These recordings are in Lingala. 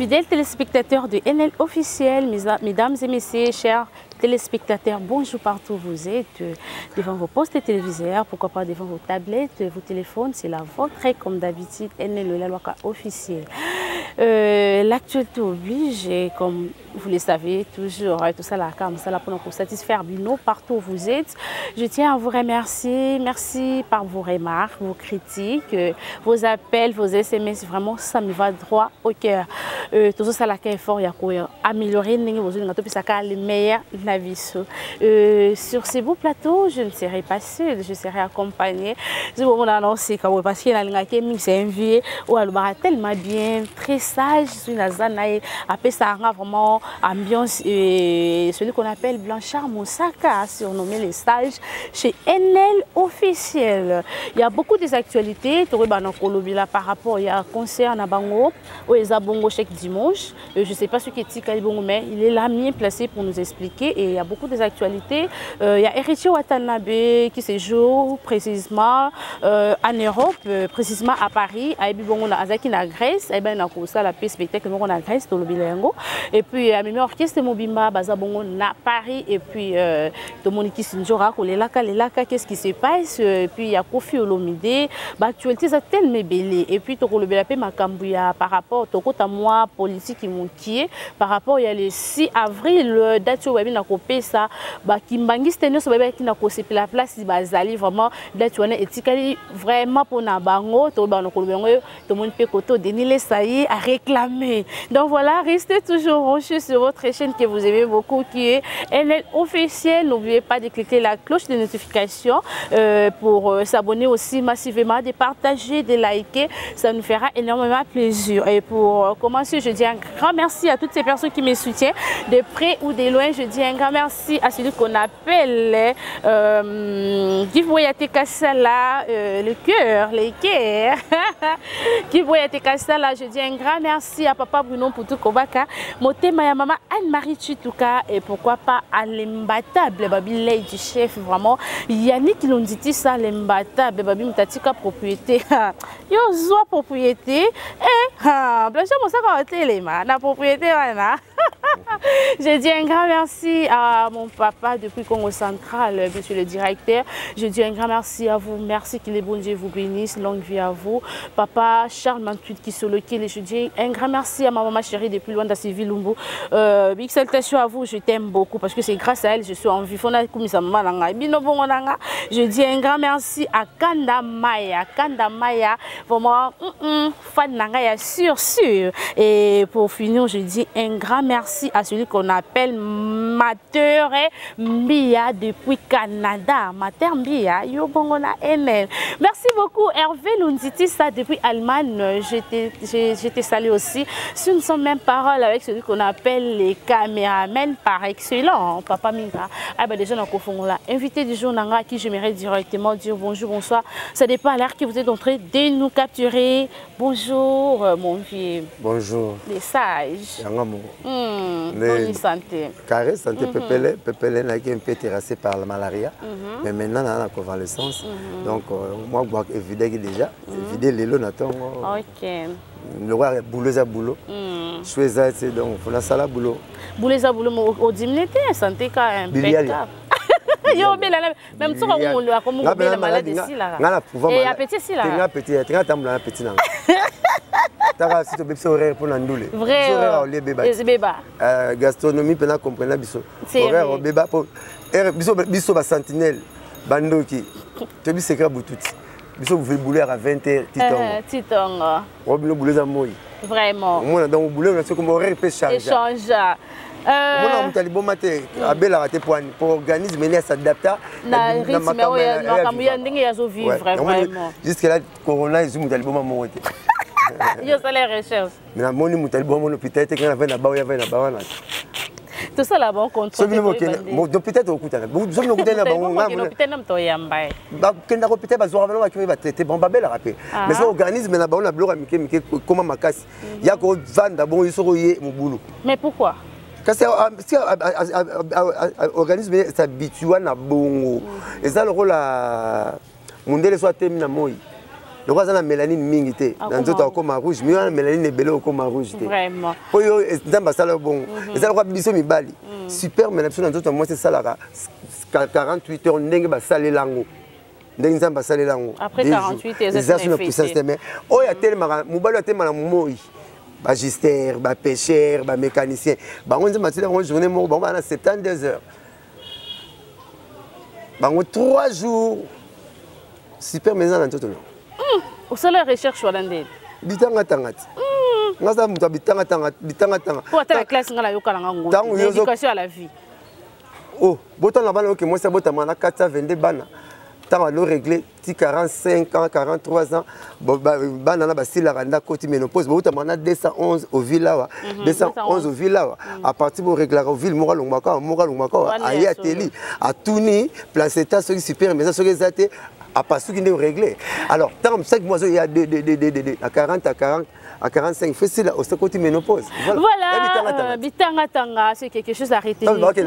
Fidèles téléspectateurs de NL officiel, mesdames et messieurs, chers téléspectateurs, bonjour partout où vous êtes, devant vos postes téléviseurs, pourquoi pas devant vos tablettes, vos téléphones, c'est la vôtre, comme d'habitude, NL la loi officielle. L'actualité oblige, et comme vous le savez, toujours tout ça là, comme ça là pour nous satisfaire Bino partout où vous êtes. Je tiens à vous remercier, merci par vos remarques, vos critiques, vos appels, vos SMS, vraiment ça me va droit au cœur. Tout ça là qui est fort, il y a améliorer les meilleurs navisos. Sur ces beaux plateaux, je ne serai pas seule, je serai accompagnée. Je vous annonce parce que la c'est envié ou elle va tellement bien, très sage, sur la zone après ça rend vraiment ambiance celui qu'on appelle Blanchard Moussaka, surnommé les sages chez NL officiel. Il y a beaucoup d'actualités par rapport il y a un concert à Bango où ils bongo chaque dimanche. Je ne sais pas ce qui est Tika Bongo, mais il est là bien placé pour nous expliquer et il y a beaucoup d'actualités. Il y a Héritier Watanabe qui se joue précisément en Europe, précisément à Paris, à Ebibongo na Azaki na Grèce, et ben na kosa la spectacle na Grèce to lobilengo et puis à même orchestre Mobimba Bazabongo na Paris et puis Tomoniki Sinjora kolelaka qu'est-ce qui se passe et puis il y a Kofi Olomide actualité ça tellement belé et puis to kolobela pe makambuya par rapport tokota moi politique montier par rapport il y a le 6 avril date webi na kopesa ba kimbangi steno so ba ki na kosepi la place bazali vraiment date wana etikali vraiment pour na bango to ba no kolobengo to mon pe koto denile sayi à réclamer. Donc voilà, restez toujours branchés sur votre chaîne que vous aimez beaucoup qui est NL officiel. N'oubliez pas de cliquer la cloche de notification pour s'abonner aussi massivement, de partager, de liker, ça nous fera énormément plaisir. Et pour commencer, je dis un grand merci à toutes ces personnes qui me soutiennent de près ou de loin. Je dis un grand merci à celui qu'on appelle Kivoyate Kassala, le cœur, les cœurs. Kivoyate Kassala, je dis un grand merci à Papa Bruno Poutou Kobaka, Motema ya Maman Anne-Marie Chituka et pourquoi pas à l'imbattable Babi du chef, vraiment Yannick Londiti ça l'imbattable Babi Mutatika propriété yo zoa propriété et Blanchard Moussaka Téléma la propriété voilà. Je dis un grand merci à mon papa depuis Congo Central, monsieur le directeur. Je dis un grand merci à vous. Merci que les bons dieux vous bénissent. Longue vie à vous. Papa Charles Mantuit qui se loquille. Je dis un grand merci à ma maman chérie depuis loin d'Assivi Lumbu. Big salutation à vous. Je t'aime beaucoup parce que c'est grâce à elle je suis en vie. Je dis un grand merci à Kanda Maya. Kanda Maya, vraiment fan nangaya sûr. Et pour finir, je dis un grand merci à celui qu'on appelle Mater Mbia depuis Canada. Mater Mbia, yo bongona NL. Merci beaucoup Hervé Lunditi, ça depuis Allemagne. Je te salue aussi. Ce ne sont même paroles avec celui qu'on appelle les caméramens par excellence. Papa Minga. Ah ben déjà, on a invité du jour à qui j'aimerais directement dire bonjour, bonsoir. Ça dépend à l'heure que vous êtes en train de nous capturer. Bonjour mon vieux. Bonjour. Les sages. Bonne santé. Carré, santé, Pépélé n'a un peu terrassé par la malaria, mais maintenant, on a la convalescence. Donc, moi, je suis évidé déjà. Évidé les lots, ok. Le roi est boulot à boulot. Je suis ça, donc, il faut la salle à boulot. Boulot à boulot, au diminuté, santé quand même. Yo même si on a comme on la maladie ici là. Et appétit ici là. Petit, petit là. Tara si to bepso horaire pour nandoule. Vrai. Horaire les bébés. Gastronomie pena comprendre biso. Horaire bébé pour biso ba sentinelle bandoki. To bi secret boututi. Biso vous bouler à 20h titongo. Robino bouler à moi. Vraiment. Moi dans bouler on a comme horaire peut changer. Échange. On a bon matin pour organiser mais s'adapter na rythme vraiment. Jusque là corona ils ont bon moment. Yo ça les recherches. Mais la moni mutal bon l'hôpital était quand avait na ba ya na ba wana. Tout ça là bon contrôle. Donc peut-être au coûter. Vous sommes au coûter na ba on a peut-être nam to yamba. Ba kenda ko peut-être ba zo ravelo qui va traiter bon babel rapper. Mais ça organisme na ba on a bloqué mike comment makasi. Ya ko vanda bon isoro ye mubulu. Mais pourquoi? Parce que l'organisme s'habitue à bongo. Et ça le rôle à mondele soit thème na moi. Le roi a la mélanine mingité. Dans d'autres comme rouge, mais la mélanine est belle comme rouge. Vraiment. Pour eux, dans ma salle bon. Et ça le roi biso mi bali. Super, mais dans d'autres moi c'est ça là. 48 heures n'engue ba salé lango. N'engue ba salé lango. Après 48 heures, oh il y a tellement mobile tellement moi. Magister, pêcheur, mécanicien. On dit que la journée, on a 72 heures. 3 jours. Super maison dans tout le monde. Au salaire recherche ou à l'année? Bitanga tangat. Nga sa muta bitanga tanga. Pour atteindre la classe ngala yoka nga ngo. L'éducation à la vie. Oh, botan la bana que moi c'est botan mana 422 bana. Tant à l'eau réglé, 45 ans, 43 ans, banana basila randa côté ménopause, botan mana 211 au villa, 211 au villa. À partir de régler au ville moral ngmaka, aïe ateli, à Touni, placeta ceux qui super mais ça ceux qui étaient à part ceux qui ne réglé. Alors, tant que moi il y a à 40 à 45 facile au côté ménopause. Voilà. Bitanga tanga, c'est quelque chose à arrêter. Vraiment. On est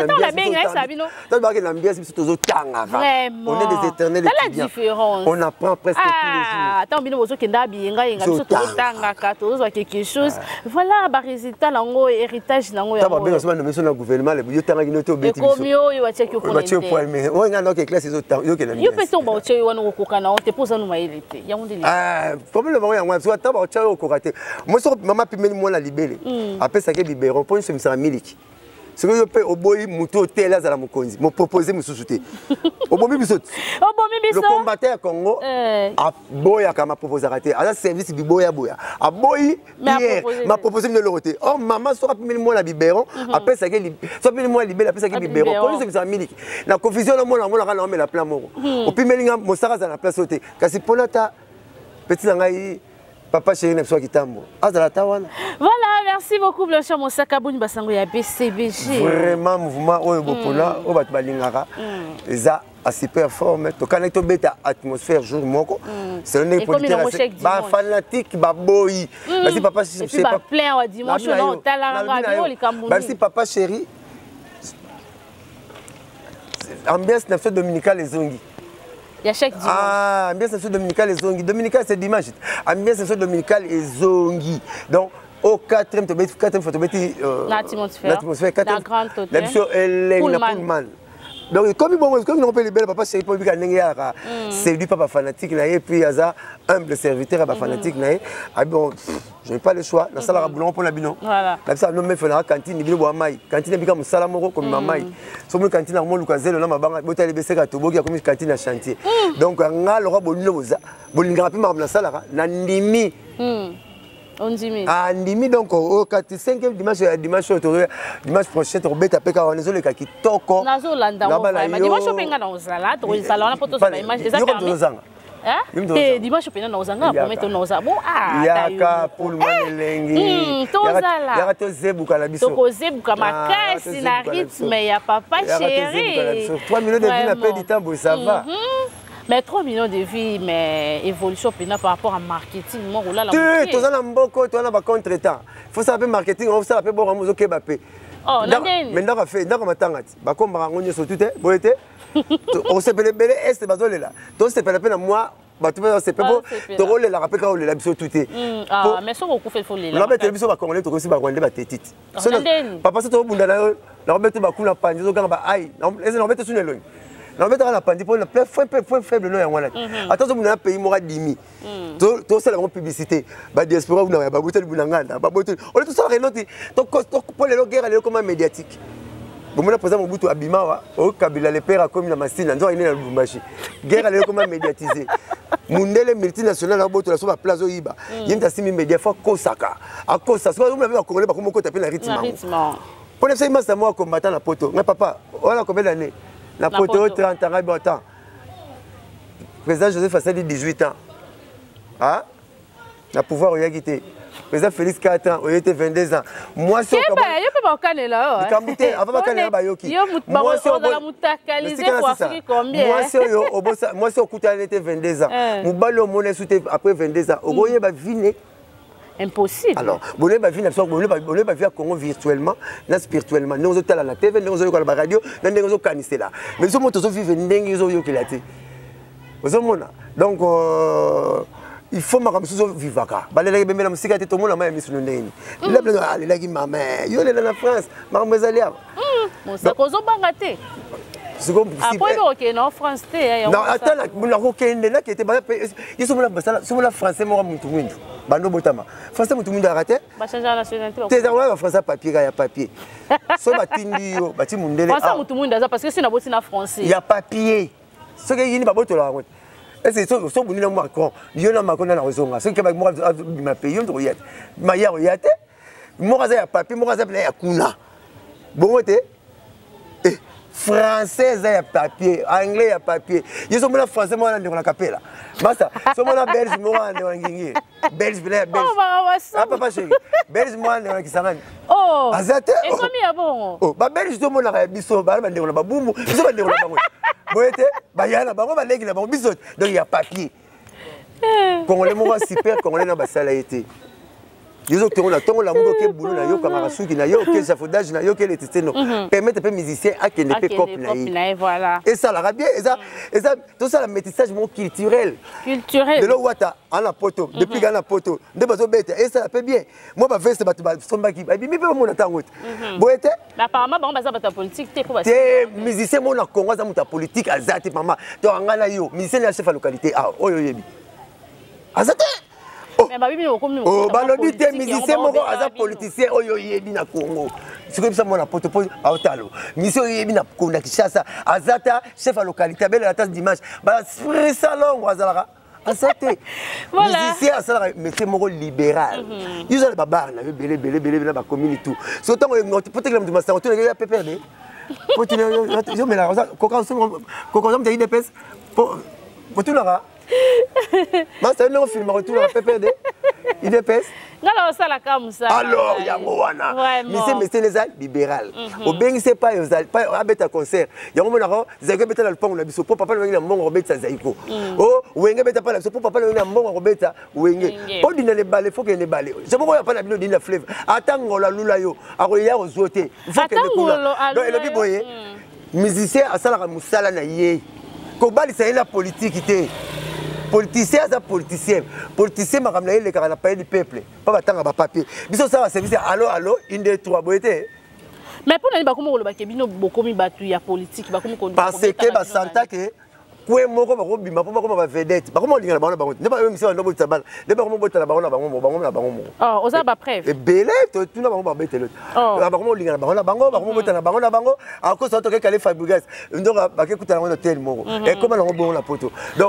des éternels étudiants. La différence. On apprend presque tous les jours. Attends, bino bozo kenda bienga yenga biso tanga kato zo quelque chose. Voilà, ba résultat lango héritage lango ya. Taba benga soma nommé sur le gouvernement le yo tanga kino to beti biso. Komio yo watia ko ponente. Watia po mais on nga donc classe zo tanga yo kena. Yo peto ba watia yo wana ko kana on te pose no mailete. Ya on dit. Comme le moment ya ngwa so taba watia yo ko raté. Moi, maman pimeli moi la libellé. Après ça, il libère. On peut se faire miliki. Ce que je peux au boy muto tel à la mukonzi. Me proposer me sous-souter. Au boy bisot. Le combattant Congo a boya comme a proposé raté. À la service du boya. A boy hier m'a proposé de l'autre. Oh maman sera pimeli moi la libéron. Après ça, il soit pimeli moi libellé. Après ça, il libère. On peut se faire miliki. La confusion moi la met la plan moro. Au pimeli mo sara dans la place sauter. Kasi ponata petit ngai. Papa chéri n'a pas kitambo. Voilà, merci beaucoup Blanchard Mosaka Bouni Basango ya BCBG. Vraiment mouvement oyo bopona o bat balingaka. Eza a super forme. To kana to beta atmosphère jour moko. C'est le politique ba fanatique ba boy. Merci papa chéri. C'est pas plein wa dimanche non talanga bi likambo. Merci papa chéri. Ambiance nafso dominical les zongi. Il y a chaque dimanche. Ah, ambiance nation dominicale et zongi. Dominical c'est dimanche. Ambiance nation dominicale et zongi. Donc au 4e photobéti l'atmosphère 4e la mission elle Pullman. Donc comme on peut libérer papa chéri pour bikanengera c'est du papa fanatique là et puis aza humble serviteur papa fanatique là ah bon je n'ai pas le choix la salle à boulon pour la bino voilà la salle nommé fera cantine bino boa mai cantine bika musala moko comme mamai so mo cantine mo lukazelo na mabanga botali beseka to boki comme cantine à chantier donc nga le roi bonino boza bolinga pe ma salle na ndimi on dit ah ndimi donc au 5e dimanche prochain to beta peka on ezole ka kitoko nazo landa dimanche penga na ozala to ezala na poto na image eza ka eh dimanche penga na ozanga promettre na ozabo yaka Pullman elengi tozala yaka to zebuka na biso to kozebuka makasi na rythme ya papa chéri 3 minutes de vie na pe du temps ça va. Mais 3 millions de vies, mais évolution par rapport à marketing. Moi, là, tu as un beaucoup, tu as un contre-temps. Il faut savoir marketing, on sait bon ramozo kebapé. Oh, mais n'a fait, n'a pas matangati. Ba comme barangonye sur tout est, boité. On s'est belé est bazole là. Donc c'est pas la peine moi. Bah tu vois c'est pas bon. Tu roules la rappel quand on les biso tout est. Ah, mais ça on fait faut les là. La bête biso ba congolais to aussi ba rwandais ba tétite. Papa c'est to bunda na. La bête ba kula panzi zo gamba ai. La bête sur le non mais dans la pandémie pour le point faible non yango là attention mon pays mora dimi to c'est la publicité ba diaspora vous na ba botel bunangana ba botel on tout ça renoti to pour les guerre les comme médiatique bon moi présent mon butu abima wa o kabila le père comme la machine nzo ine na Lubumbashi guerre les comme médiatisé mundele multinational na boto la so ba place oyiba yenta simi média fa kosaka akosa so vous avez congolais ba comme ko taper la rythme pour les séances moi combattant la poto mais papa voilà combien d'années la poto 30 ans, bon temps. Président Joseph Assadi 18 ans. Ah? La pouvoir il a quitté. Président Félix 4 ans, il était 22 ans. Moi si on pas caner là. Kambuté, avant caner ba yoki. Moi si on la mutakaliser pour Afrique combien? Moi si on coûte il était 22 ans. Mubalo monnaie souté après 22 ans. Ogoye ba vine. Impossible. Alors, vous voulez vivre à Congo virtuellement, spirituellement. Nous sommes à la TV, nous sommes à la radio, nous sommes à la là. Mais nous sommes tous vivre dans les gens qui l'ont. Donc, il faut makambo suzo vivaka balelaki bemela musika te tomona maya misu ndeni la blendo alelaki mama yo lela na France makambo ezali awa mosa kozobanga te après ok non France te non attends la kokende là qui était ba ils sont là basala sont là français mo mutu mwindu bando botama français mutu mwindu arate ba changer la nationalité te za wa français papier ya papier so batindi yo bati mundele français mutu mwindu za parce que c'est na boti na français ya papier ce que yini ba botola ngo c'est so bonina Macron yo na Macron na ozonga ce que ba mo ma pays on yate ma ya yate mo za ya papier mo za ya kuna bon te français ya papier anglais ya papier ils sont là français moi on la capella basta so moi belge moi on ngingi belge belge ah papa chéri belge moi on kisangani oh azate et comme ya bon oh ba belge to mona ka biso ba ba ndeko na babumbu biso ba ndeko na bango boyete ba yana bango ba legi na bango biso donc il y a papier congolais moi super congolais na basala été ils ont tourné ton la monde que boulot na yo kamara suki na yo que safoudage na yo que les testeno permettre peu musicien à qu'il ne peut cop na voilà et ça la bien et ça tout ça le métissage mon culturel de lo wata en la poto depuis gana poto de bazo bête et ça peut bien moi ba veste ba somba qui ba mi pe mon tango boete apparemment ba baza ba politique te ko ba te musicien mon na Congo za muta politique azati mama to ngana yo musicien ya chef à localité ah oyo yebi azati mais ba bibi okomi oh balobi te musicien moko aza politicien oyo yebi na Congo siko bisa mona poto aotalo mission yebi na Kongo Kinshasa azata chef à localité belle la tasse dimanche ba salon azalaka azate musicien azalaka métier moko libéral ils ont les babar na belé na ba commune tout surtout peut-être que le master tu les PPRD peut-être yo mais la coca me dit des pèse pour tout là ma c'est un film retour à PPD il dépasse ngala osala comme ça alors yango wana mais les libéral au bengi c'est pas abeta concert yango mona ko zaka beta la lupango na biso po papa na mbongo beta zaiko oh wenge beta pas la biso po papa na mbongo beta wenge po dina le balé faut que les balé je pas pas na bino dina fleuve atango la lula yo akoya ozote il faut que le kula donc le biboye musicien asala musala na ye ko bali c'est la politique té politicien à politicien makamla il le pays du peuple pas batanga ba papier biso ça va service allo une deux trois boité mais pour nani ba komo koloba ke bino bokomi batu ya politique ba komi kondu parce que ba santa que kwe moko ba ko bima po ba ko ba vedette ba ko lingana ba bango ne ba mission ndo botsa bala ne ba ko botsa ba na bango oh oza ba preuve et belé tout na bango ba betelo ba ko lingana ba na bango ba ko botsa na bango a ko so to ke kale Fabregas ndo ba ke kutana ngo tel moko et comment on bon la poto donc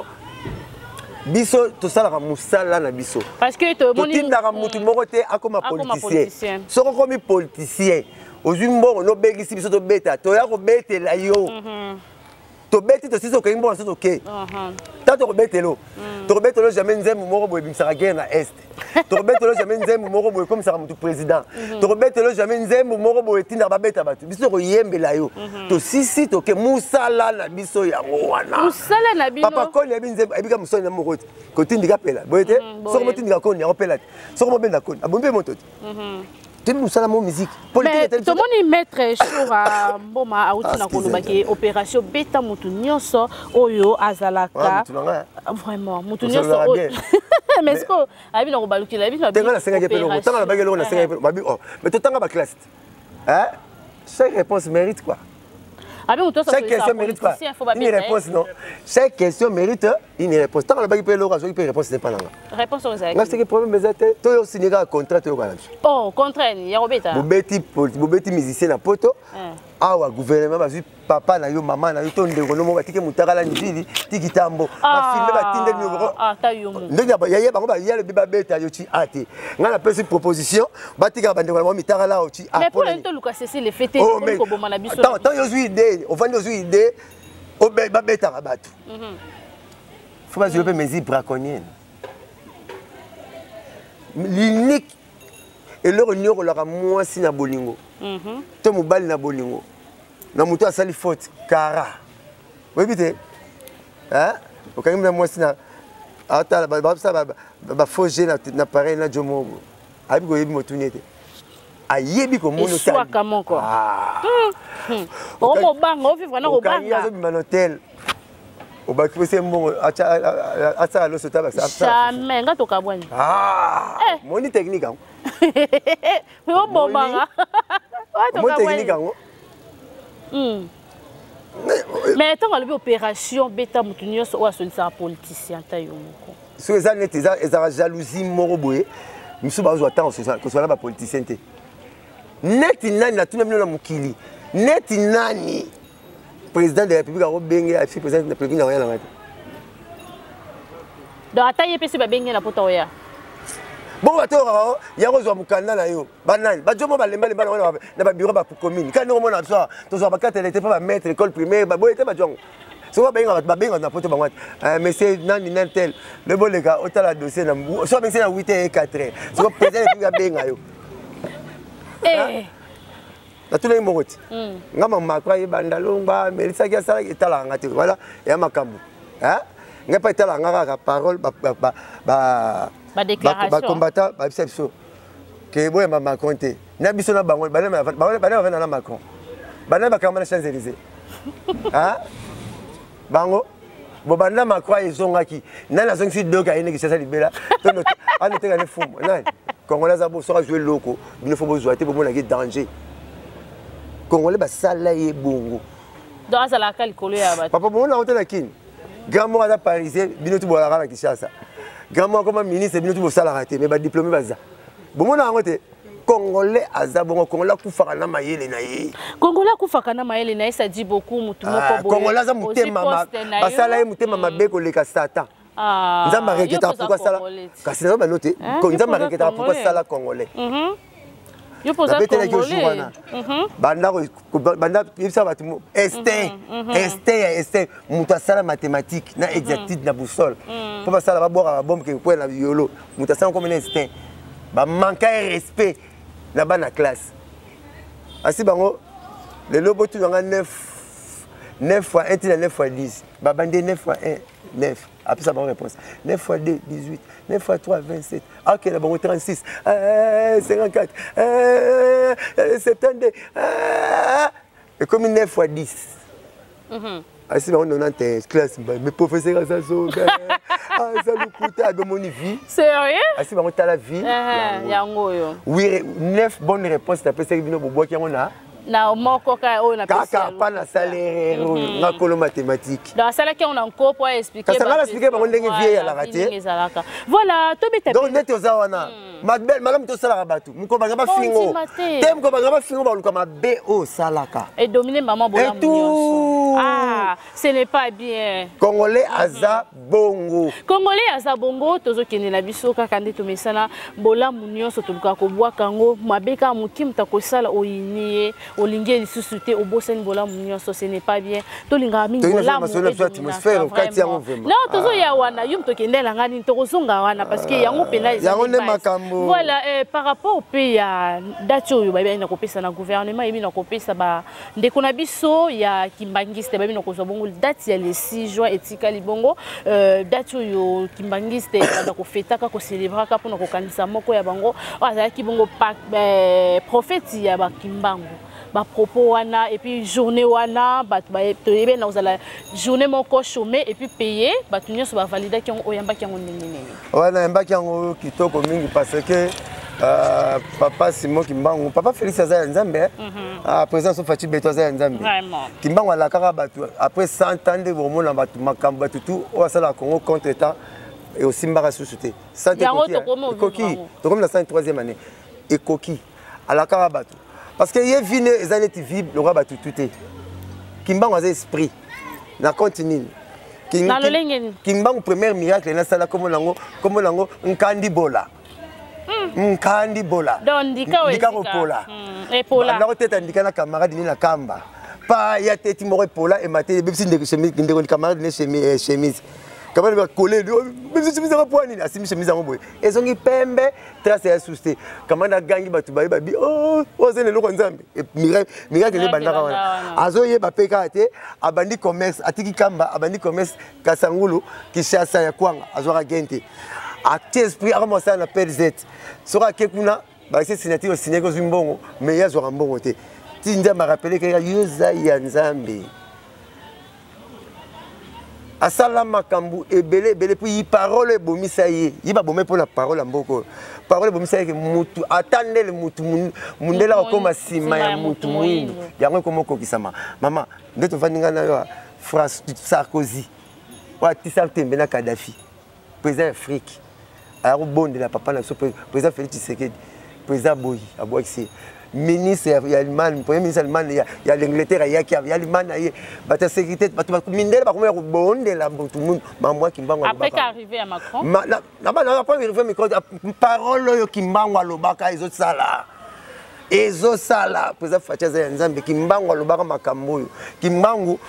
biso to sala ka musala na biso parce que to moni tindaka mutu moko te akoma politicien soko komi politicien ozwi mbongo no begisi biso to beta to ya ko betela yo to beti to siso ko mbongo so to ke ta to betelo to betelo jamais nzembo moko boye bimsaka guerre na est to betelo jamais nzembo moko boye comme ça mutu président to betelo jamais nzembo moko boye tinda ba beta batu biso ko yembela yo to sisi to ke musala na biso yango wana musala na bino papa ko ne binzembo ebika musala na moko ko tindika pela boyete soko mo tindika ko ni ko pela soko mo benda ko abombe moto nous sommes musique politique tout le monde mettre sur mboma auti na koloba ki opération beta mutu nyonso oyo azalaka vraiment mutu nyonso mais est-ce que abi na kobaluki la bi na tenga na senga ke pelo tanga na bagelo na senga pelo babi oh mais to tanga ba classe hein chaque réponse mérite quoi chaque question mérite quoi une réponse non chaque question mérite une réponse tant la bagi pe lo razo pe réponse n'est pas là réponse aux nga c'est que problème bezate to yo signer contrat to yo kana oh contrat ni ya robeta bobeti musicien na poto awa gouvernement bazui papa na yo mama na yo to ndeko no mo batike mutakala njili tikitambo ba filmer ba tinde numéro ta yo mo ndenge ba yaya bango ba yale biba beta yo ti ate nga na pesi proposition batika ba ndeko na mo mitakala o ti mais pour l'into luka cesser les fêter ko boma na biso tant yo zui idée on va nous idée o ba beta ka batu faut pas jouer mes braconniers l'unique et leur union la moi si na bolingo to mobali na bolingo na mutu asali faute kara oui bité hein o kangim na moi si na ata ba fauger na pareil na jomo abi go yebi motunete ayebi ko mono soit comment quoi o mo banga o vivre na ko banga zo bi manotel au bac c'est bon à ça le sota jamais ngato kabwani moni technique hein mais on bon manga mon technique hein mais tant que l'opération bêta mutunyo so wa solisa politicien tayo moko so eza net eza jalousie moko boye misu bazwa temps que soit là ba politicien té net nani na tout même na mukili net nani président de la République a bengue a fi président de la République na rien na donc ataye pesi ba bengue na poto ya bon bato ya kozwa mukanda na yo banani bajomo balemba lemba na ba bureau ba commune quand on a ça to zo ba carte était pas mettre école primaire ba boyete ba jongo so ba benga na poto ba monsieur nani nantel le bon les gars otala dossier na so ben c'est na 8 et 4 so président de benga yo na tous les moroti ngama makwa yebanda longba melisa kia sala etala ngate voilà ya makambu hein ngapa etala ngaka parole ba déclaration ba combattant ba exception que boye ma Macron te na biso na bango bana na Macron bana ba kamana Champs-Élysées hein bango bo banda Macron ezongaki na zongi doka ine ki sasa libela to no ana te ngane fumo nani Congolais za bo sera jouer loko il faut bo jouer te bo mona ki danger Congolais ba sala ye bongo donc azala ka likolo ya ba papa bo na hôtel akini grand mot à parisien bino tu bola kana Kinshasa grand mot comme ministre bino tu bo sala raté mais ba diplômé baza bo mona ngote Congolais aza bongo Congolais kufaka na mayele na ye Congolais kufaka na mayele na ye ça dit beaucoup mutu moko boye Congolais za mutema ba sala ye mutema mabeko leka satan nzamba reketa pourquoi sala kasi na ba noté nzamba reketa pourquoi sala Congolais yo posa Congolais banda yebisa batu este mutu asala mathématique na exactitude na boussole po basala babwaka babombe ke kwela yolo mutu asala comme un instinct bamanka respect na bana classe asi bango lelo botu yanga 9 fois 1 tina 9 fois 10 babande 9 fois 1 9 après ça bonne réponse 9 fois 2 18 9 fois 3 27 OK là bon 36 54 72 et comme 9 fois 10 asi bango 90 classe mais professeur ça so ça le coûte à mon vie sérieux asi bango ta la vie yango yo oui 9 bonnes réponses d'après ça bino bobo ki ngona na moko ka o na pesa kaka pa na salaire na kolo mathématique dans ça là qui on encore pour expliquer ça va expliquer ba ndenge vie ya la raté voilà to beta donc net oza wana madame madame to sala rabatu mko ba fingo tem ko ba fingo ba luka mabe o salaka et dominer maman bola munyoso ce n'est pas bien Congolais aza bongo tozo kene na biso kaka nde to mesana bola munyoso to luka ko bwa kango mabeka mukim ta ko sala oyinie olingi lisusu te obosani bola munyoso ce n'est pas bien to linga mingi bola atmosphère okati yango vraiment non tozo ya wana yum to kendela ngani to kozonga wana parce que yango pena yango ne makambo voilà par rapport au pays ya date oyo ba na kopesa na gouvernement yebi na kopesa ba ndeko na biso ya kimbangiste ba na kozwa bongo date ya le 6 juin etika libongo date oyo kimbangiste ba ko fetaka ko célébraka pour na ko kanisa moko ya bango azala ki bongo prophète ya ba kimbango ba propos wana et puis journée wana ba to yebe na ozala journée moko chômé et puis payer ba tunyo so ba valider ki on yamba ki on nini wana yamba ki on kitoko mingi parce que papa Simon Kimbangu papa Félix Azaya Nzambe présence Fati Beto Azaya Nzambe Kimbangu ala kaka batu après 100 ans de bomo na batu makambo batu tout o sala Congo contre état et aussi mbara société santé coquille to comme la 103e année et coquille ala kaka batu parce que yé vine ezaneti vib le roi batu touté Kimbangu a esprit na continue Kimbangu premier miracle na sala comme lango nkandi bola nkandi bola donc ndika pola epola na koteta ndika na camarade ni na kamba pa ya teti moko epola e maté bebisi ndeko ni camarade ni chemise camarade ba coller bebisi chemise ko poani asimi chemise ngo boye ezongi pembe trace ya souste camarade gangi batu ba bi ozene loko nzambe miracle le bandaka wana azoye ba peka te abandi commerce atiki kamba abandi commerce kasangulu kishasa ya kwanga azora gente acte esprit avant ça na PZ sera kekuna ba c'est signature signé ko zimbongo mais ya zo mbongo te ti ndia ma rappeler que yoza ya nzambe asala makambu ebele ebele puis parole bomisa ye yiba bomé pour la parole mboko parole bomisa ye mutu atandele mutu mundela okoma sima ya mutu mwindu yango komoko kisama mama ndeto vandinga na yo France Sarkozy wa tisa tembe na Kadhafi président Afrique alors bonde la papa na so président Félix Tshisekedi président Boyi aboxi ministre ya Allemagne premier ministre Allemagne ya l'Angleterre ya Allemagne ya ta sécurité ba mindele ba komya bonde la mutu mundu mamwa kimbango après qu'arrivé à Macron na pas arrivé micro parole yo kimbango lobaka ezosala président Fachaza ya Nzambe kimbango lobaka makambo yo kimbango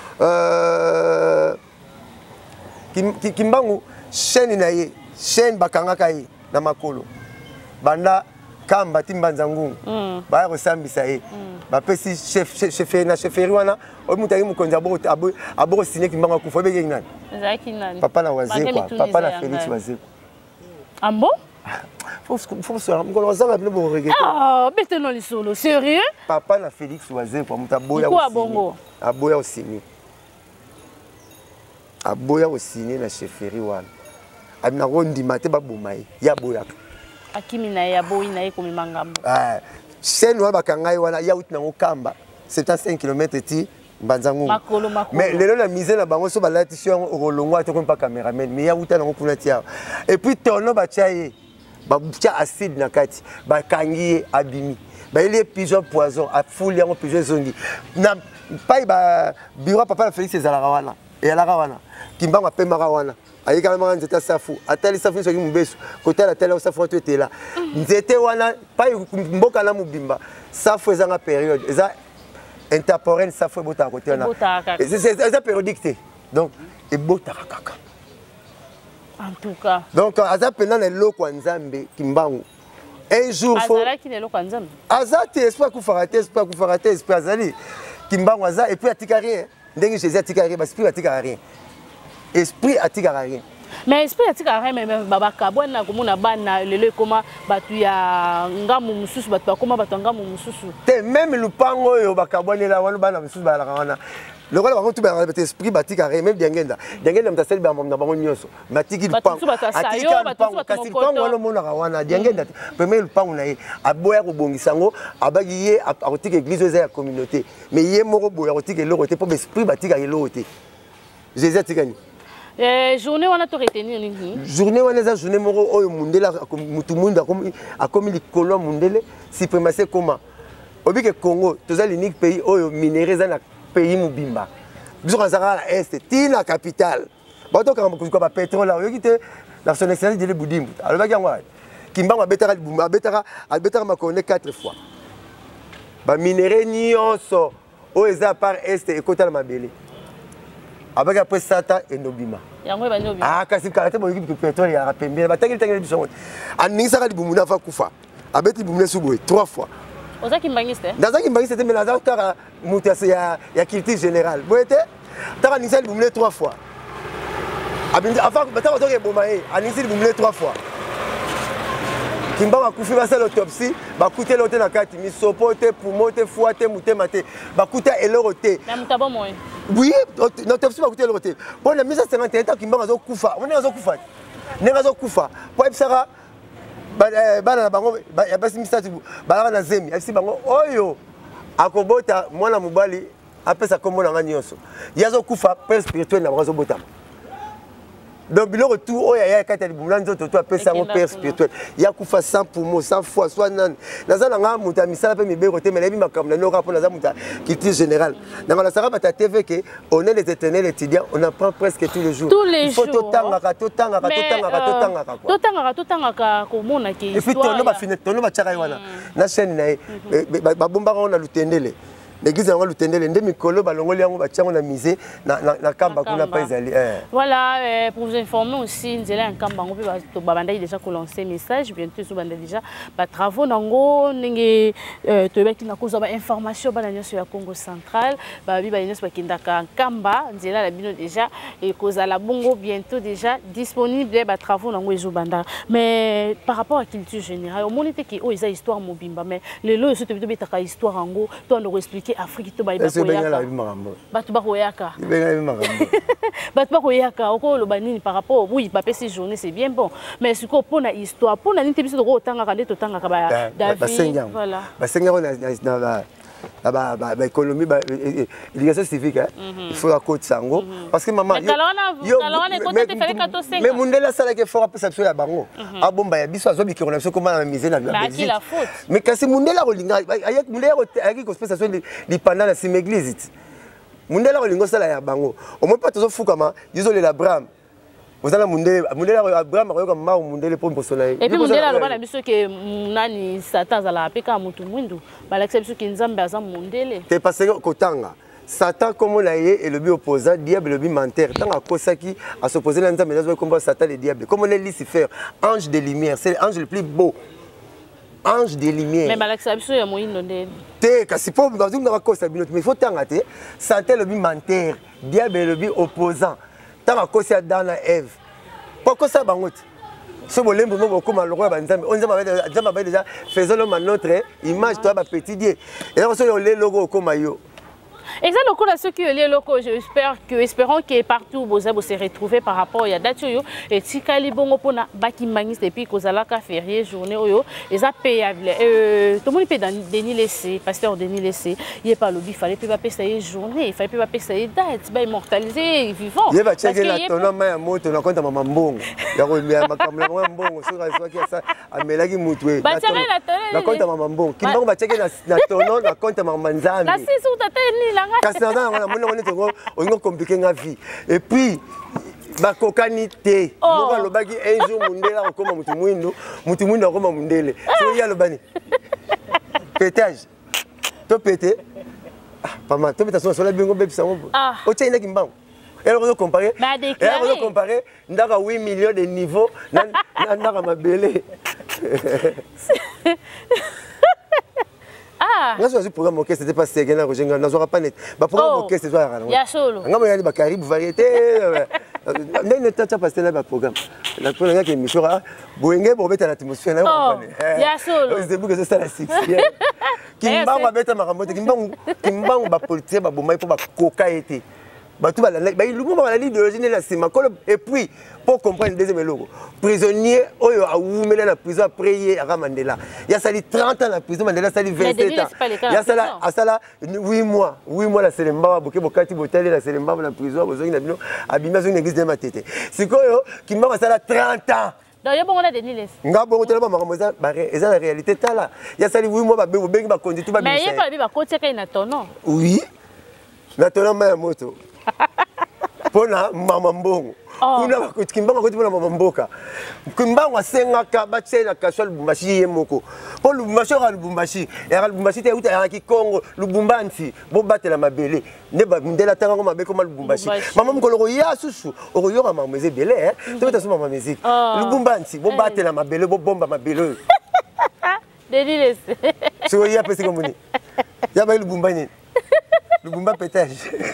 kimbango chaîne na ye chaîne bakangaka ye na makolo banda kamba timbanza ngungu ba resambisa ye ba pesi chef na cheferi wana o mutaki mukonza abo signer kimbango kufa beke nani ezaki nani papa na wazee quoi papa na Félix wazee ambo faut se ngolo zanga bino bo regretter ah bête non lisolo sérieux papa na Félix wazee kwa mutaboya aboya osini aboya osini na cheferi wana amina rondi mate babomai ya boyaka akimi na ya boyi na eko mimangambo chaîne wa bakangai wana ya uti na ngokamba 75 km ti mbanzangu makolo mais lelo na mise na bango so balati sur rolongwa to pas cameraman mais ya uti na ngokuna ti et puis tono ba chaye ba butcha acide na kati ba kangi abimi ba ile pigeon poison a foule yango pigeon zongi na pai ba bureau papa na Félix ezala wana et ala wana kimbango pe mara wana ayi quand même nzeta safu atali safu soki mubesu kotala tala safu to etela nzete wana pa mboka na mubimba safu ezanga période eza intemporel safu bota côté wana c'est périodique donc ebota kaka en tout cas donc aza pena na loko nzambe kimbangu un jour faut azala ki loko nzambe azati espoir ku farate espoir azali kimbangu aza et puis atika rien ndenge Jésus atika rien parce que atika rien esprit atika rien mais esprit atika rien mais babaka bwana komona bana lelo koma batu ya ngamu mususu batu bakoma batu ngamu mususu te même lupango yo bakabonela wana bana mususu bala wana lokola bango tu ba esprit batika rien même diangenda mtaseli ba na bango nyonso matiki lupango atika lupango kasi lupango wana mona wana diangenda premier lupango na ye aboya ko bongisango abagi ye akotika église eza ya communauté mais ye moko boya kotika lokote po esprit batika lokote Jésus atikani journée wana to retenir nini journée wana za journée moko oyo mundela mutu munda akomi likolo mundele suprématie koma obike Congo toza l'unique pays oyo minéraux za na pays mubimba biso kanzaka la est tina capitale bato kanga kuzuka ba pétrole oyo kite la son excellence de Boudimbu alors baki yango kimbango abetaka makone 4 fois ba minéraux nyonso oyo za par est ekotala mabele abaka après sata enobima yango ba nobi kasi karate boyi pétrole ya rapembe bataki tangeli biso anisa ka libumuna fa kufa abeti libumuna suboy 3 fois ozaki mbangiste ndazaki mbangiste te mais nazaki kaka mutu ya culture générale boyete taka nisa libumuna 3 fois abindi afa bataka toke bomaye anisi libumuna 3 fois kimba bakufi basala autopsie bakute lote na kati misopo te poumon te foie te mutema te bakuta eloro te na mutabo moyo oui l'autopsie bakute eloro te pour la mise à 51 ans kimba azokufa on est azokufa nenga azokufa po ebisaka bana na bango ya basi misatu balaka na zemi asi bango oyo akobota mwana mobali apesa kombo na ngani nyonso yazokufa père spirituel na bango azobotama donc biloko tout oyo ya kata libumula nzoto to apesa ngo père spirituel ya kufa sans poumon sans foi soit nan naza na nga muta misala pe mibeko te melebi makamna noka po naza muta culture générale na ngala sara bata TV que on est les éternels étudiants on apprend presque tous les jours il faut totanga komona ke et puis tono ba finet tono ba chaka wana na chaîne na ba bomba on a lutendele l'église yango lutendele nde mikolo balongoli yango batiango na musée na kamba kuna pa ezali voilà pour vous informer aussi nzela ya kamba ngo pe babanda déjà ko lancer message bientôt so banda déjà ba travaux nango ndenge to beki na koza ba information bana nyonso ya Congo central ba bi ba nyonso bakindaka kamba nzela la bino déjà et koza la bongo bientôt déjà disponible ba travaux nango ezo banda mais par rapport à culture générale on monite ki o eza histoire mobimba mais le lo so to bitaka histoire ngo to ndo expliquer que Afrique to bayi bakoyaka batu bakoyaka batu bakoyaka oko lobanini par rapport oui papa ces journées c'est bien bon mais ce qu'on pour la histoire pour la nité biso ko tanga kande to tanga ka ba David voilà basenga na économie l'éducation civique il faut la côte sango parce que maman mais mundela sala ke fort après ça ya bango abomba ya biso azobi ki relation comment na mise na Belgique mais kasi mundela kolinga ayek mundela ayeki ko spécialisation li pendant la sim église mundela kolinga sala ya bango au moins pas toujours fukama désolé la Abraham vous allez mundela Abraham akoyoka mama mundela pour mposona et puis mundela loba na biso ke nani Satan zala apeka mutu mwindu balakisa biso ki nzambe aza mundele te passé kotanga Satan comme on l'a et le but opposant diable le but menteur tant à kosaki à s'opposer à nzambe nazo combat Satan le diable comme on est Lucifer ange de lumière c'est l'ange le plus beau ange de lumière mais balakisa biso ya moyindo ndele te kasi po bazu na kosa binoto mais il faut tanga te Satan le but menteur diable le but opposant tant à kosi Adam et Ève pourquoi ça bangote ce bolembo mo comme le roi banzambe on nzamba déjà faisons l'homme à notre image toi ba petit dieu et là on se le logo comme yo. Exactement, ceux qui sont locaux, espérons que partout vous allez se retrouver par rapport à Datio et Tikali Bongo pour Baki Mangis depuis Kozalaka férié journée oyo et ça payable. Tout le monde peut Denis laisser, pasteur Denis laisser. Il est pas lobby, fallait pas payer cette journée, il fallait pas payer cette date, bah immortaliser vivant. Il va checker la tonne main moto na compte maman bongo. Ya ko mi makamla bongo sur ça ça amelaki mutwe. Ba checker la tonne. Na compte maman bongo. Kimbango ba checker na tonne na compte maman nzambe. La si sous ta tête kasi on a compliqué la vie et puis bakokani te moko alobaki un jour mundela akoma mutu mwindo akoma mundele so ya lobani pétage to pété pas mal to pétage sur la bingo bebisa ngo o tshina kimbango et alors on comparer ndaka 8 millions de niveaux na ndaka mabele. Nga zo programme orchestre c'était pas Segena Rojenga na zo pas net ba programme orchestre zo ya ya solo nga moyali ba Caribe variété ndene tata passer là ba programme la première que émission boenge bo beta l'atmosphère na ya solo c'est beaucoup que ça la 6 kimbango ba beta makambote kimbango ba politique ba bomai pour ba coca été batou ba la l'idéologie de la simakolo et puis pour comprendre deuxième logo prisonnier oyo a oumela na prison après à Mandela il y a sali 30 ans la prison Mandela sali 27 ans il y a sala 8 mois la selemba boke bokati botali la selemba na prison bozongi na bino abima zo une église de matete sikoyo kimba sala 30 ans. Donc il y a bon là Denis laisse nga bongo tela ba makamboza bare eza la réalité tala il y a sali 8 mois ba bengi ba conduite ba mais il y a pas ba côté kai na tono oui na tono ma moto pona mama mbongo kuna bakuti kimbango kuti pona mama mboka kimbango asengaka batela kaswa Lubumbashi ye moko po Lubumbashi ra Lubumbashi era Lubumbashi te uta ya Kongo Lubumbansi bo batela mabele ne ba ndela tanga ngo mabe koma Lubumbashi mama mkoloko ya susu okoyoka mameze bele to beta suma ma musique Lubumbansi bo batela mabele bo bomba mabele Denis so ya pesi komuni ya ba Lubumbani Lubumba pétage.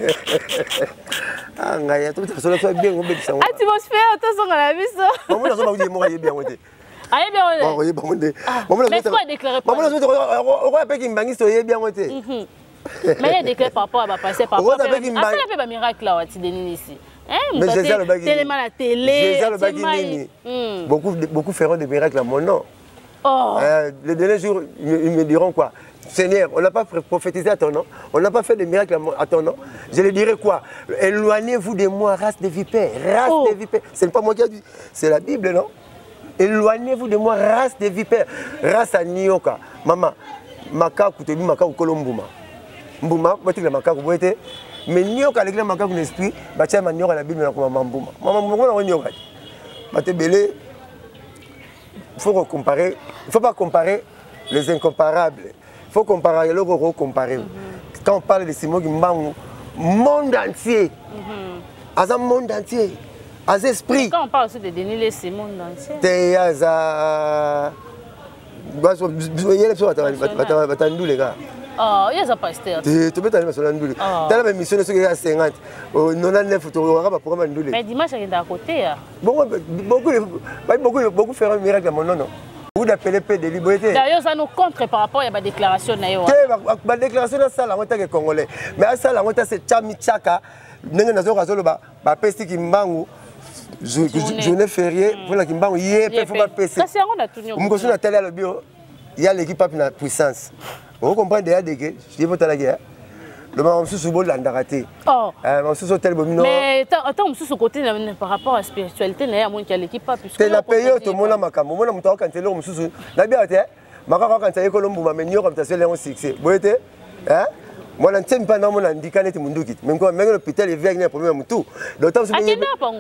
Ah ngaya tout ça soit bien on bet ça. Atmosphère to songa la biso. Maman na zo ba di mo ye bien wote. Aye bien wote. Oh ye ba monde. Maman na zo déclarer. Maman na zo o ko pe ki mbangi so ye bien wote. Mais il déclare par rapport à passer par rapport. Ah ça fait pas miracle là Wati Denis ici. Mais Jésus le bagui. Tellement la télé. Jésus le bagui. Beaucoup feront des miracles à mon nom. Oh. Les derniers jours ils me diront quoi? Seigneur, on n'a pas prophétisé à ton nom, on n'a pas fait de miracles à ton nom. Je lui dirais quoi? Éloignez-vous de moi, race de vipères. Race de vipères. Ce n'est pas moi qui ai dit, c'est la Bible, non? Éloignez-vous de moi, race de vipères. Race à Nyoka. Maman, Makaku, tu dis Makaku Kolombuma. Mbuma, tu dis Makaku, mais Nyoka, avec le Makaku l'esprit, tu as Nyoka la Bible, Maman Mbuma. Maman Mbuma, on Nyoka. Il faut comparer, il ne faut pas comparer les incomparables. Il faut comparer le comparer. Quand on parle de Simon Kimbangu, monde entier, à un monde entier, à esprit. Quand on parle aussi de Denis les c'est monde entier. T'es à les gars. Oh, il y a un pasteur. Tu peux t'aller sur l'andoule. Dans la mission de ceux qui sont 50, 99 photos, pour mais dimanche, il est à côté. Beaucoup feront un miracle à mon nom. vous appelez peu de liberté. D'ailleurs, ça nous contre par rapport à la déclaration. La déclaration, c'est la honte congolais. Mais ça, la honte, c'est Chami Chaka. Nous avons dit que journée fériée, pour la Kimbangu, il faut pas passer. Il y a l'équipe à puissance. Vous comprenez déjà que je dis votre la guerre. Le moment où vous l'avez raté. Oh. Mais attends, ce côté par rapport à la spiritualité, il y a l'équipe à puissance. C'est la période où on a ma cam. On a mon temps quand on est là. La bien, ma quand on est colombo, ma meilleure comme ça, c'est un succès. Vous voyez, hein? Moi, je ne sais pas si je suis handicapé. Mais quand je l'hôpital, il y a un problème. D'autant que je suis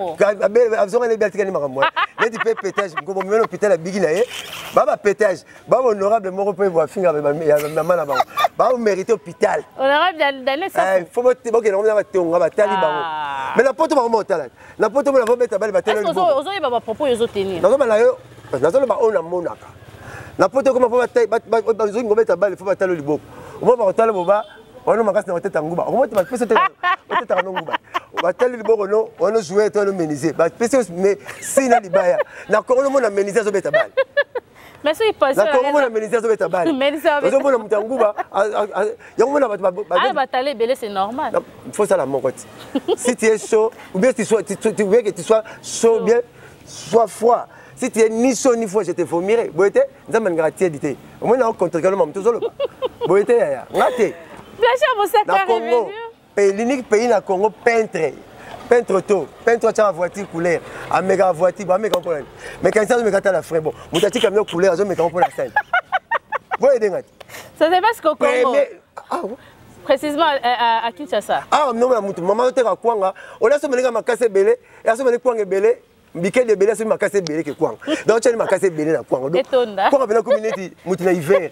pétage. Je suis l'hôpital à Biginaye. Je pétage. Je suis honorable. Je suis honorable. Je mérite l'hôpital. Honorable d'aller ça. Il faut que je me mais la pote m'a monté là. La pote m'a fait mettre balle. Est-ce que vous avez propos ils ont tenu? Non, mais là, on a monaka. La pote comment faut mettre balle, il faut battre le libo. On va battre le boba. On a magasin dans tête nguba. On va te passer tête nguba. On va telle libo on a joué toi le menisé. Ba pese mais si na libaya. Na ko on a menisé zo beta balle. Mais c'est pas ça. Na ko on a menisé zo beta balle. Zo mona mutanguba. Ya mona ba ah batale belé c'est normal. Il faut ça la mon côté. Si tu es chaud ou bien tu veux que tu sois chaud bien sois froid. Si tu es ni chaud ni froid, je te vomirai. Boyete, nous avons une gratuité. Au moins, on contre le monde. Boyete, ngate. Na Congo, l'unique pays na Congo peintre tout, peintre tu as voiture couleur, a méga voiture, ba méga problème. Mais quand ça me gâte la frère bon, mutati camion couleur, je me pour la scène. Boyete ngate. Ça se passe au Congo. Ah précisément à Kinshasa. Ah non mais mutu maman te ka kwanga, on a se melinga makase belé, et a se melinga kwanga belé. Biquet de belé, c'est ma casse belé que quoi. Donc tu as ma casse belé na quoi. Quoi avec la communauté, mutina hiver,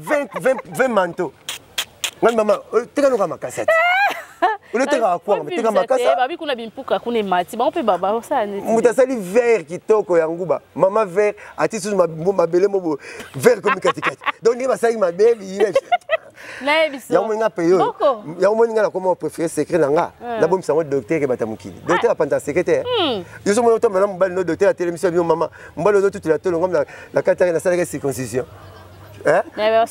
20 manteaux. Maman, tu as ma cassette. On est à quoi? Tu as ma cassette. Babi kuna bimpuka kuna mati. Ba on peut baba ça. Mutasali vert qui toko yanguba. Maman vert, ati sous ma belé mo vert comme katikati. Donc ni ba ça ma baby. Il y a un pays. Il y a un pays comment préférer secret nanga. La bombe c'est un docteur qui batamukili. Docteur a pas de secrétaire. Je suis mon autre maintenant mon docteur à télévision bio maman. Mon bal tout la tolo comme la cathédrale la salle de circoncision. Hein?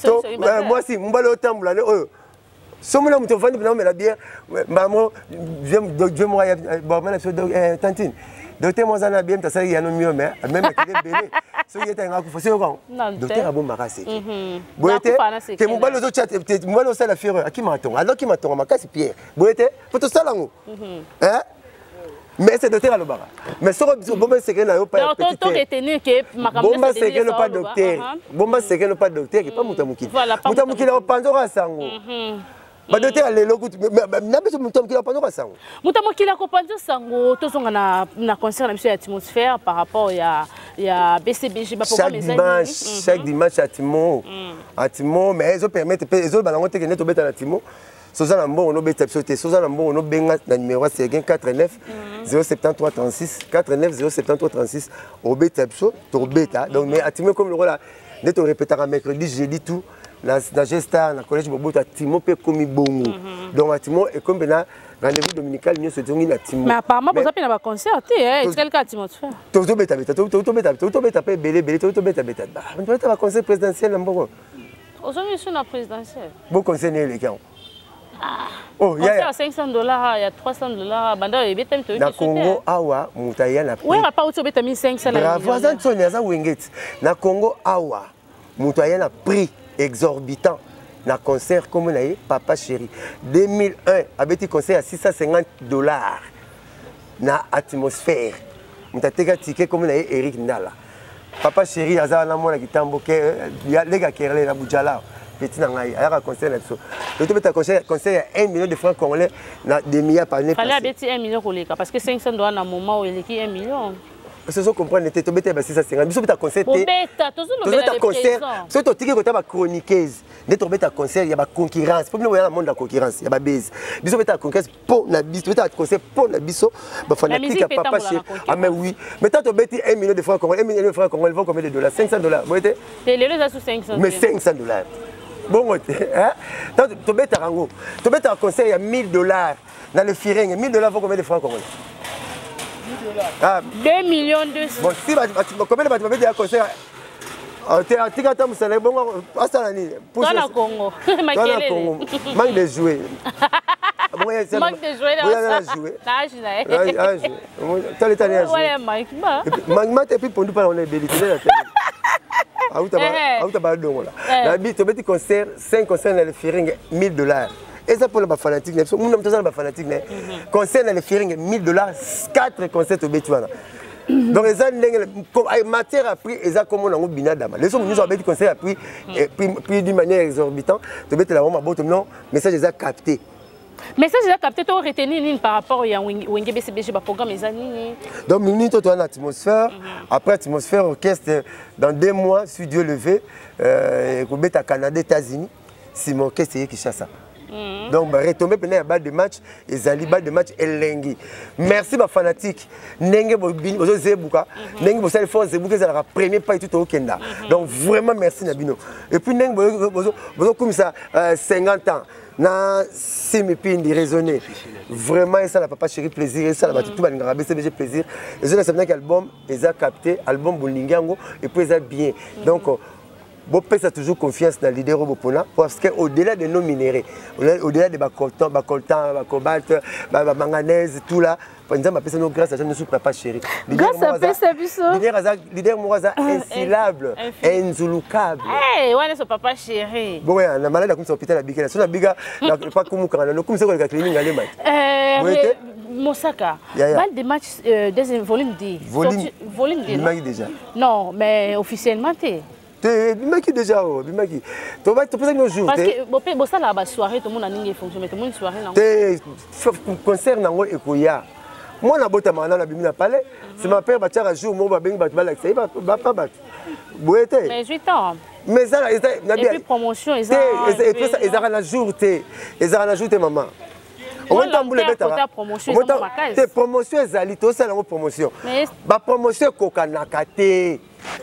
Moi si mon bal autant là oh. Somme là mon téléphone maintenant mais la bière maman je moi bon maintenant tantine. Docteur moi ça bien ça il y a non mieux mais même qu'il est belé. Ce qui est un coup faut c'est quand docteur a bon marasé. Boyete que mon balo chat mon balo ça la fureur à qui m'attend alors qui m'attend ma casse pierre. Boyete faut tout ça là hein mais c'est docteur à le bara. Mais ce bon secret là pas petit. Tant retenu que ma caméra bon secret non pas docteur. Bon secret non pas docteur qui pas mutamukili. Mutamukili au pandora sango. Ba docteur le logo na beso mutamukili au pandora sango. Mutamukili ko pandora sango to songa na concert na monsieur atmosphère par rapport ya BCBG ba programme chaque dimanche à Timo mais ils permettent ils ont balangote que neto beta na Timo. Sozana Mbongo no beta sauté Sozana Mbongo no benga na numéro c'est 49 073 36 49 073 36 au beta to beta donc mais Timo comme le rôle neto répétera mercredi jeudi tout na Gestar na collège Bobota Timo pe komi bongo donc Timo et comme na rendez-vous dominical nous se donne na Timo mais apparemment vous avez un concert est-ce quel cas Timo faire to beta pe belé to beta on doit avoir conseil présidentiel Mbongo aujourd'hui sur la présidentielle bon conseil les gars. Oh, il y a $500, il y a $300. Banda et betem to. Na Congo awa mutaya na. Oui, pas auto betem 1500 la. Voisin Sonia za wingate. Na Congo awa mutaya na prix exorbitant. Na concert comme na Papa Chéri 2001 abeti concert à $650 na atmosphère. Mutateka ticket comme na Eric Ndala. Papa Chéri aza na mona kitambo ke ya lega kerle na Bujala. Petit nangai aya conseil là-dessus. Le tout beta conseil $1 million de francs congolais na demi-heure par année. Fallait abeti $1 million koleka parce que $500 na moment où il est $1 million. Parce que comprendre était to beta 650. Biso beta conseil té. Beta to zo beta conseil. So to tiki ko ta ba chroniqueuse. Ne to beta conseil ya ba concurrence. Pour nous dans monde la concurrence, ya ba base. Biso beta concurrence pour na biso beta conseil pour na biso ba fanatique papa chez. Ah mais oui. Mais tant to beti $1 million de francs congolais, $1 million de francs congolais, vont combien de dollars? $500. Vous voyez? Les les sous 500. Mais $500. Bon, hein? Tu bêtes à Rango. Tu bêtes à conseil à $1000 dans le Firing. $1000 vaut combien de francs congolais? $2 millions. Bon, si combien de bêtes à conseil Tika ta musala bongo asala ni. Dans la Congo. Manque de jouer. Manque de jouer là. Manque et puis pour nous pas on est belité la tête. Tu as concert 5 concerts dans le Feering $1000. Et ça pour les fanatiques, nous sommes tous les fanatiques. Concert dans le Feering $1000, 4 concerts au Bétuana. Donc les gens matière à prix et ça comme on a binadama. Les hommes nous ont dit conseil à prix d'une manière exorbitante. Tu bête la bombe non message les a capté. Message les a capté tu retenir par rapport à Wenge BCBG programme les années. Donc nous tu as une atmosphère après atmosphère orchestre dans 2 mois sur Dieu levé pour bête à Canada États-Unis c'est mon orchestre qui chasse ça. Donc, retomber pendant la balle de match, et Zali balle de match elengi. Merci ma fanatique. Nenge bozo zebuka, nenge bozo force zebuka c'est la première pas tout au Kenya. Donc vraiment merci Nabino. Et puis nenge bozo comme ça 50 ans. Na semipindi raisonner. Vraiment ça la papa chéri plaisir, ça la tout balinga BCBG plaisir. Et ça c'est un album, ils a capté album Bolingango et puis ils a bien. Donc Bopé a toujours confiance dans l'idée Robopona parce qu'au-delà de nos minéraux, au-delà de coltan, cobalt, manganèse, tout là, grâce à nous papa chéri. Grâce à Pesabiso. Leader Mouraza insilable, inzulucable. Eh, ouais, c'est papa chéri. Bon, on a malade comme ça hôpital à Bigela. Sur la Biga, pas comme on comme ça qu'on a clinique à l'Emad. Mosaka. Balle de match deuxième volume D. Volume D. Déjà. Non, mais officiellement t'es. Bimaki déjà, Bimaki. Tu vas te poser nos jours. Parce que bon ça là bas soirée tout le monde a n'ingé fonctionne mais tout le monde soirée là. Concert nango ekoya. Moi na bota mana na bimina palais. C'est ma père batia à jour mo ba beng bat balak c'est pas bat. Boete. Mais 8 ans. Mais ça et puis promotion et ça. Et puis ça ils ont la jour té. Ils ont la jour té maman. On va t'embouler beta. Promotion. Tes promotions ezali to ça la promotion. Ba promotion kokanaka té.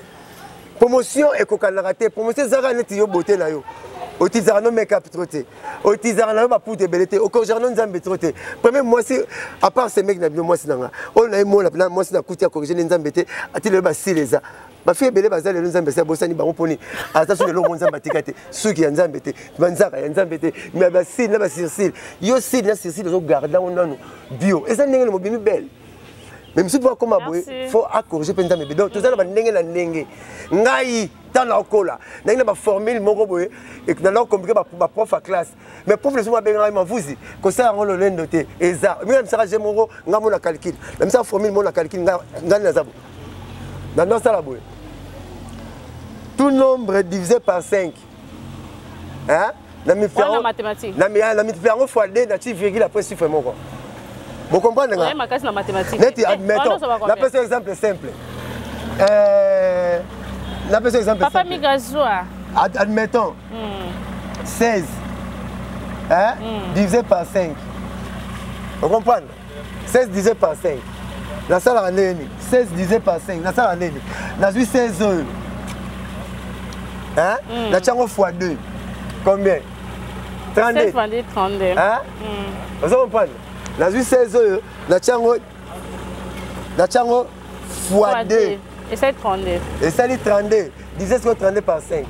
Promotion et cocanarate, promotion zara net yo beauté na yo. Otizarno make-up troté. Otizarno ba pour te belleté. Au corjarno nzambe troté. Premier moi c'est à part ces mecs na moi c'est nanga. On a moi là moi c'est na kutia corriger nzambe té. Ati le ba sileza. Ba fie belé ba zale nzambe c'est bosani ba poni. Attention le lo nzambe tikate. Suki ya nzambe té. Banzaka ya nzambe té. Mais ba sil na ba sirsil. Yo sil na sirsil zo garda on nanu bio. Et ça ndenge le mobimi belle. Même si tu vois comment il faut accorger pendant mes bidons. Tout ça, on va n'engue. Ngai dans la cola. N'a pas formule mon robot et que dans compliqué ma prof à classe. Mais prof le soir bien moi vous y. Comme ça on le noté. Et ça, même ça j'ai mon ro, n'a mon calcul. Même ça formule mon calcul n'a na zabo. Dans ça la boue. Tout nombre divisé par 5. Hein? La mathématique. La multiplication fois 2 na virgule après chiffre mon. Vous comprenez? Oui, ma case la mathématique. Admettons, la personne exemple simple. La personne exemple Papa Migazoua. Admettons. 16. Hein? Divisé par 5. Vous comprenez? 16 divisé par 5. La salle à l'année. 16 divisé par 5. La salle à l'année. La 16 heures. Hein? La chango fois 2. Combien? 32. 32. Hein? Vous comprenez? La 16 heures, la chango fois 2. Et ça 32. Et ça 32. 17 32 par 5.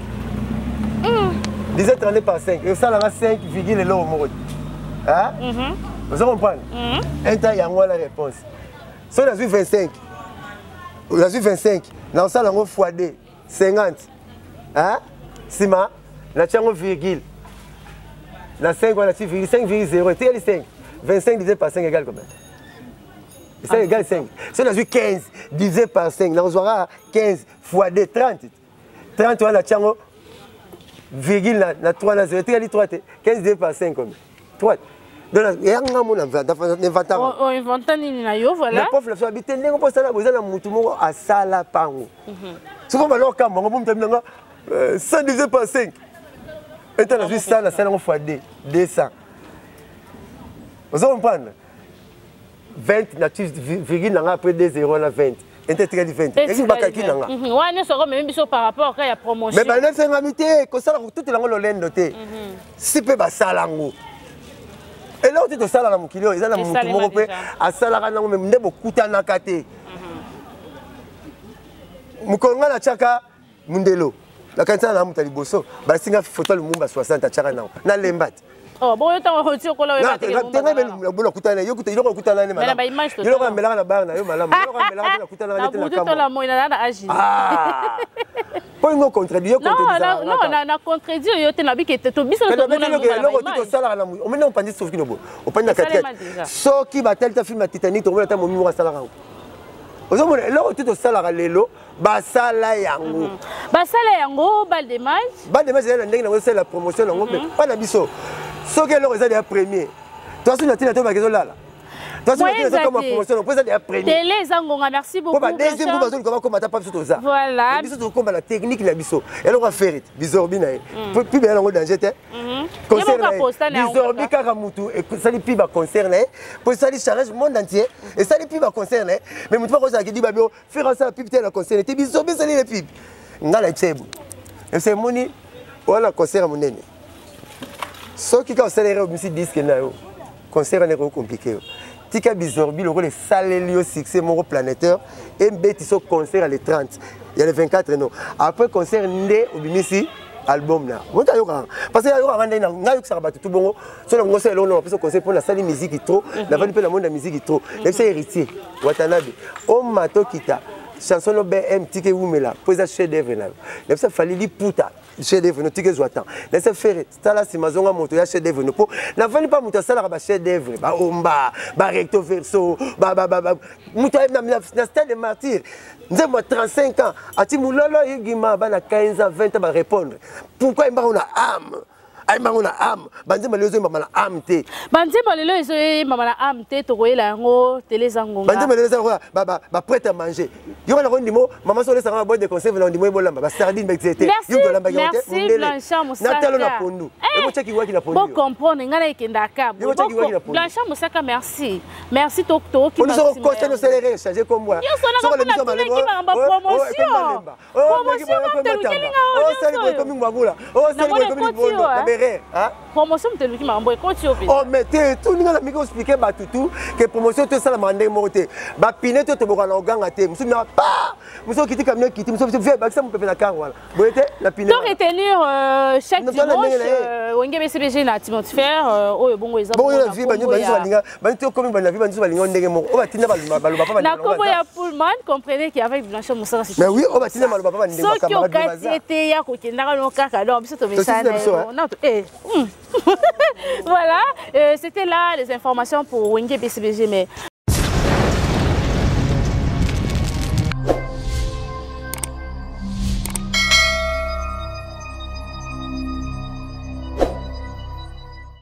17 32 par 5. Et ça là 5 virgule là au mode. Hein? Vous comprenez? Un temps il y a moi la réponse. So la 25. La 25. Là ça là fois 2. 50. Hein? Sima la chango virgule. La 5 on a 5,0 et les 5. 25 divisé par 5 égale combien? 5 égale 5. Si on a vu 15 divisé par 5, là on aura 15 fois 2, 30. 30 on a la virgule, la 3, la 0, 3, 15 divisé par 5 combien? 3. Donc il y a un inventaire. On invente un voilà. Le prof l'a fait habiter, on peut ça là, vous avez un mouton à Salapango. Souvent, alors quand on va 100 divisé par 5. Et on a vu ça, la salle fois 2, 200. Vous comprenez? 20 natif virgule après 2 0 on a 20. Intérêt du 20. Et si pas calcul nanga. Ouais, ne sera même sur par rapport à la promotion. Mais ben c'est amité, que ça tout lango lo lendoté. Si peut ba salango. Et là on dit sala na mukilio, ils a na mutu moko pe a sala kana même ndebo kuta na kate. Mukonga na chaka mundelo la kanisa na mutali boso ba singa photo le mumba 60 chaka na lembat. Oh bon yo tango hoti okola we ba te na bona kutana yo kutana ne mala ba image to yo ko melaka na bar na yo malamu yo ko melaka na kutana na te na kama na moina na agile po ngo contredire na contredire yo te na biki to biso to mona loko to sala na o mena opandi sofi kinobo opandi na katikati soki batel ta film Titanic to mona ta momi wa sala rango ozomona loko to sala lelo basala yango Baldemage est ndenge c'est la promotion nango mais pas na biso soki loko eza ya premier toi sur la télé to ba kezo lala toi sur la télé comme promotion pour ça ya premier télé zangonga merci beaucoup ba deuxième pour bazo comment comment ta pas biso to za voilà biso to comme la technique la biso et loko faire bizorbi na puis bien nango danger te concert bizorbi kaka mutu et ça li piba concert na pour ça li charge monde entier et ça li piba concert na mais mutu pas ça qui dit ba bio faire ça pibe te la concert te bizorbi ça li le pibe ngala tsebu et c'est moni wala concert monene soki ka osala obimisi disque na yo concert na ko compliqué tika bizorbi loko le salelio succès moko planétaire et mbeti so concert le 30 il y a le 24 non après concert ndé obimisi album là monta yo parce que yo randa na ngayo kusaka batu tout bongo so na ngose lo no parce que concert pour la salle musique trop la vali pe la monde musique trop et c'est héritier Watanabe o mato kita chanson no BM tike wumela poza chef d'œuvre là il ça fallait li puta chef d'œuvre no tike zoatan laisse faire tala si mazonga moto ya chef d'œuvre no po na vali pas muta sala ba chef d'œuvre ba omba ba recto verso ba muta na stade de martyr nzembo 35 ans ati mulolo yigima bana 15 ans 20 ans ba répondre pourquoi imba on a âme ay mangona am banzima lezo mama na am te banzima lelo ezo mama na am te to koyela yango tele zangonga banzima lezo ba prête à manger yo na ndimo mama so lesa ba boîte de conserve na ndimo ebolamba ba sardine ba xete yo to lamba yote merci Blanchard Moussaka na talo na pondu e mo cheki waki na pondu bon comprendre ngana ikenda ka Blanchard Moussaka merci tokto ki on so conseil no salaire changer comme moi so le biso malebo promotion promotion te luki mambo ekoti ope oh mettez tout ninga na miko expliquer batutu que promotion te sala mande moté ba pine te boka na oganga te musu na pa musu kiti camion kiti musu vie ba ça mo pepe na car wala boyete la pine donc retenir chaque dimanche wenge BCBG na atmosphère oyo bongo eza bongo la vie ba nyo ba nyo balinga ba nyo comme ba la vie ba nyo balinga ndenge mo o ba tinda ba luba pa ba na kombo ya Pullman comprenez qu'avec Blanchard Moussaka mais oui o ba tinda ba luba pa ba ndenge ba camarade ba so était ya ko kendaka no kaka donc biso to mesana voilà, c'était là les informations pour Wenge BCBG mais